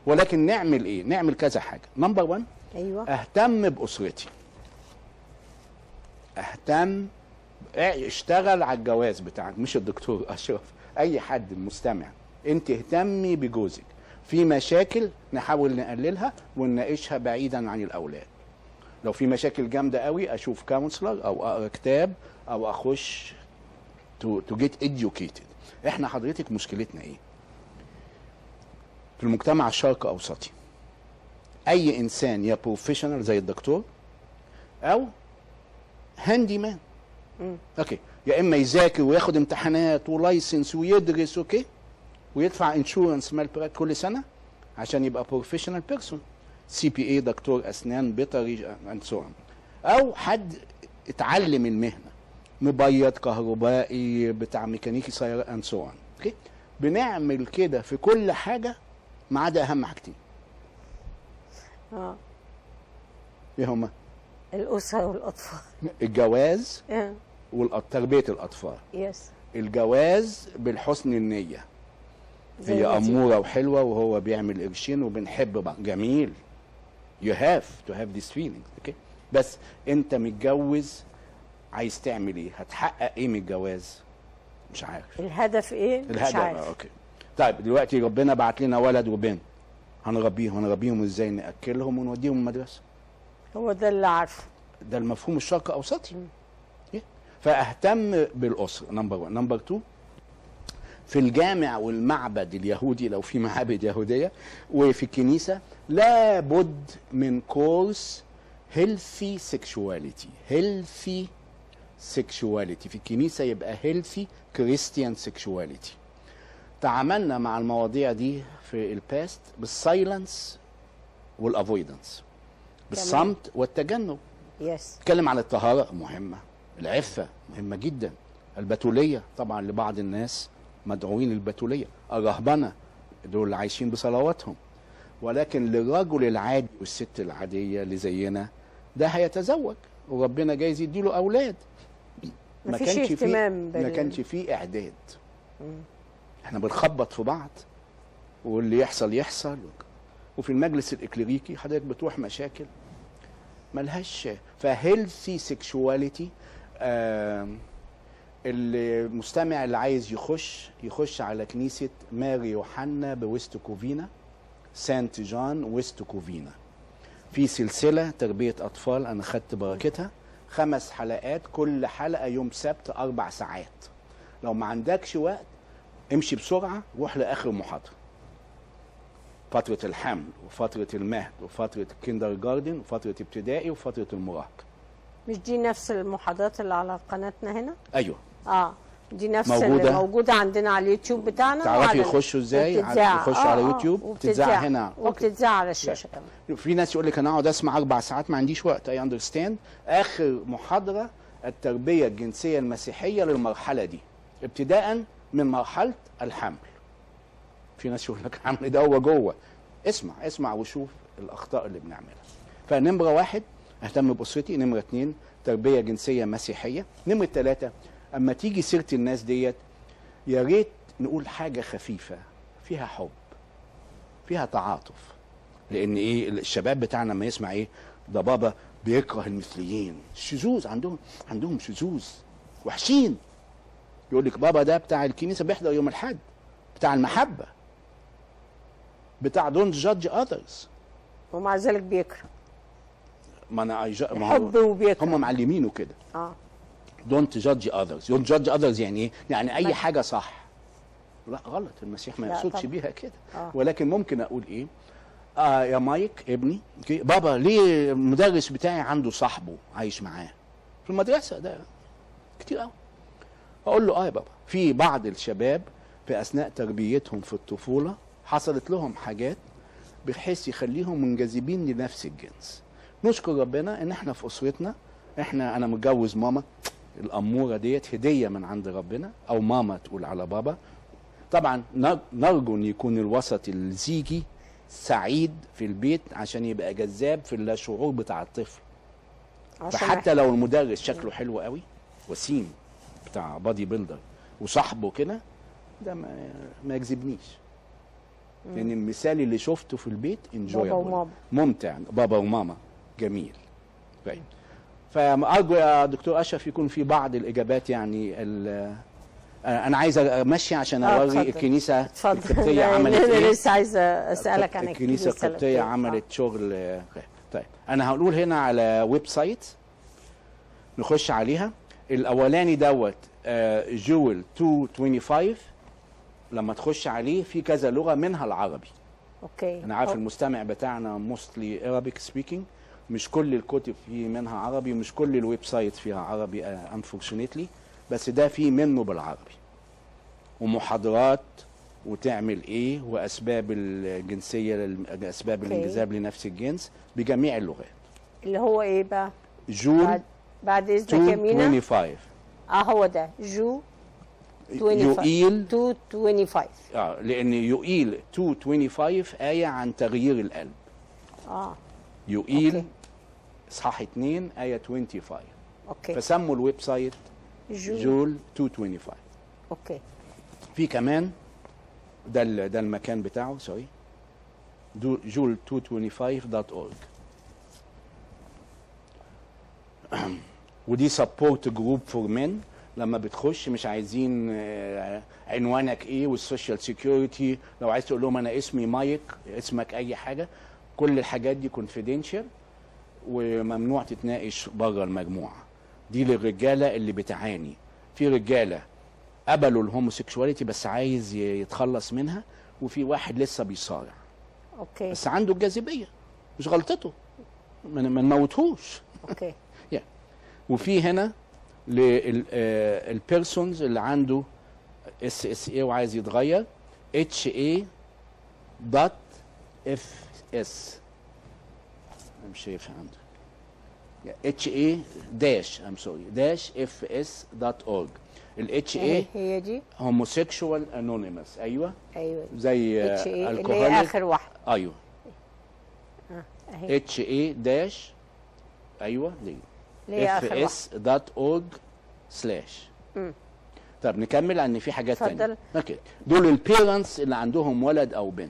ولكن نعمل ايه؟ نعمل كذا حاجه. نمبر 1 ايوه اهتم باسرتي، اهتم، اشتغل على الجواز بتاعك، مش الدكتور اشرف، اي حد المستمع، انت اهتمي بجوزك. في مشاكل نحاول نقللها ونناقشها بعيدا عن الاولاد. لو في مشاكل جامده قوي اشوف كونسلر او اقرا كتاب او اخش تو جيت educated. احنا حضرتك مشكلتنا ايه؟ في المجتمع الشرق اوسطي اي انسان يا بروفيشنال زي الدكتور او هاندي مان، اوكي، يا اما يذاكر وياخد امتحانات ولايسنس ويدرس، اوكي، ويدفع انشورنس مال كل سنه عشان يبقى بروفيشنال بيرسون، سي بي اي، دكتور اسنان، بيطري اند سو اون، او حد اتعلم المهنه، مبيض، كهربائي، بتاع ميكانيكي سياره اند سو اون، اوكي. بنعمل كده في كل حاجه ما عدا اهم حاجتين. ايه هما؟ الاسره والاطفال. الجواز وتربيه الاطفال. يس. الجواز بالحسن النيه، هي اموره وحلوه وهو بيعمل قرشين وبنحب بعض، جميل. you have to have these feelings، اوكي. بس انت متجوز عايز تعمل ايه؟ هتحقق ايه من الجواز؟ مش عارف. الهدف ايه؟ مش عارف. اوكي. طيب دلوقتي ربنا بعت لنا ولد وبنت، هنربيهم ازاي؟ ناكلهم ونوديهم المدرسه. هو ده اللي عارفه، ده المفهوم الشرق اوسطي. فاهتم بالاسره، نمبر 1. نمبر 2 في الجامع والمعبد اليهودي، لو في معابد يهوديه، وفي الكنيسه لابد من كورس هيلثي سيكشواليتي. هيلثي سيكشواليتي في الكنيسه يبقى هيلثي كريستيان سيكشواليتي. تعاملنا مع المواضيع دي في الباست بالسايلنس والافويدنس، بالصمت والتجنب. يس. نتكلم عن الطهاره مهمه، العفه مهمه جدا، البتوليه طبعا لبعض الناس مدعوين للبتوليه، الرهبنه دول اللي عايشين بصلواتهم، ولكن للرجل العادي والست العاديه اللي زينا ده هيتزوج وربنا جايز يديله اولاد، ما كانش فيه اعداد. احنا بنخبط في بعض واللي يحصل يحصل. وفي المجلس الاكليريكي حضرتك بتروح مشاكل ملهاش. فهيلثي سيكشواليتي، المستمع اللي عايز يخش على كنيسه ماري يوحنا بويست كوفينا، سانت جان ويست كوفينا، في سلسله تربيه اطفال انا خدت بركتها، 5 حلقات، كل حلقه يوم سبت 4 ساعات. لو ما عندكش وقت امشي بسرعه، روح لاخر محاضره. فتره الحمل وفتره المهد وفتره الكيندر جاردن وفتره ابتدائي وفتره المراهقه. مش دي نفس المحاضرات اللي على قناتنا هنا؟ ايوه. دي نفس اللي موجوده عندنا على اليوتيوب بتاعنا. تعرفي يخشوا ازاي؟ يخشوا على يوتيوب وبتتذاع هنا وبتتذاع على الشاشه كمان. في ناس يقول لك انا اقعد اسمع 4 ساعات، ما عنديش وقت. اي اندرستاند. اخر محاضره التربيه الجنسيه المسيحيه للمرحله دي، ابتداء من مرحله الحمل. في ناس يقول لك الحمل ده هو جوه. اسمع وشوف الاخطاء اللي بنعملها. فنمره 1 اهتم باسرتي، نمره 2 تربيه جنسيه مسيحيه، نمره 3 اما تيجي سيره الناس ديت يا ريت نقول حاجه خفيفه فيها حب، فيها تعاطف. لان ايه الشباب بتاعنا لما يسمع ايه ده بابا بيكره المثليين، الشذوذ عندهم شذوذ وحشين، يقول لك بابا ده بتاع الكنيسه بيحضر يوم الاحد، بتاع المحبه، بتاع دونت جادج اذرز، ومع ذلك بيكره. ما انا حب وبيكره، هم معلمينه كده. دونت جادج اذرز. دونت جادج اذرز يعني ايه؟ يعني اي حاجه صح. لا غلط، المسيح ما يقصدش بيها كده. ولكن ممكن اقول ايه؟ يا مايك ابني، بابا ليه المدرس بتاعي عنده صاحبه عايش معاه في المدرسه؟ ده كتير قوي. اقول له يا بابا، في بعض الشباب في اثناء تربيتهم في الطفوله حصلت لهم حاجات بحيث يخليهم منجذبين لنفس الجنس. نشكر ربنا ان احنا في اسرتنا، انا متجوز ماما الاموره ديت هديه من عند ربنا، او ماما تقول على بابا. طبعا نرجو ان يكون الوسط الزيجي سعيد في البيت عشان يبقى جذاب في اللاشعور بتاع الطفل. فحتى لو المدرس شكله حلو قوي وسيم بتاع بادي بيلدر وصاحبه كده، ده ما يجذبنيش. لان المثال اللي شفته في البيت بابا وماما ممتع، بابا وماما جميل. طيب فارجو يا دكتور اشرف يكون في بعض الاجابات، يعني انا عايز امشي عشان اوري الكنيسه القبطيه عملت ايه. انا لسه عايزه اسالك عن الكنيسه القبطيه عملت شغل. طيب انا هقول هنا على ويب سايت نخش عليها. الاولاني دوت جول 225. لما تخش عليه في كذا لغه منها العربي. اوكي. انا عارف المستمع بتاعنا موستلي Arabic speaking، مش كل الكتب فيه منها عربي، مش كل الويب سايت فيها عربي unfortunately، بس ده فيه منه بالعربي، ومحاضرات وتعمل ايه واسباب الجنسيه، اسباب الانجذاب لنفس الجنس بجميع اللغات. اللي هو ايه بقى؟ جول بعد اذنك يا مينا 225. هو ده جو يوئيل 225. لان يوئيل 225 آية عن تغيير القلب. يوئيل اصحاح 2 آية 25. اوكي. فسموا الويب سايت جول 225. اوكي. في كمان ده المكان بتاعه، سوري، jule225.org. ودي سبورت جروب فور مين. لما بتخش مش عايزين عنوانك ايه والسوشيال سيكيورتي، لو عايز تقول لهم انا اسمي مايك، اسمك اي حاجه، كل الحاجات دي كونفيدنشال وممنوع تتناقش بره المجموعه. دي للرجاله اللي بتعاني. في رجاله قبلوا الهوموسيكشواليتي بس عايز يتخلص منها، وفي واحد لسه بيصارع. اوكي. بس عنده الجاذبيه، مش غلطته، ما نموتهوش. اوكي. وفي هنا للبيرسونز اللي عنده SSA وعايز يتغير HA.FS. انا مش شايفها عنده. HA-FS.org. ال HA هي دي Homosexual Anonymous. ايوه زي اللي هي اخر واحده. ايوه HA- ايوه دي fs.org/. طب نكمل لان في حاجات ثانيه. اوكي. دول البيرنتس اللي عندهم ولد او بنت.